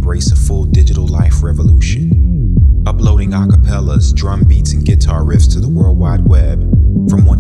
embrace a full digital life revolution, uploading acapellas, drum beats, and guitar riffs to the World Wide Web. From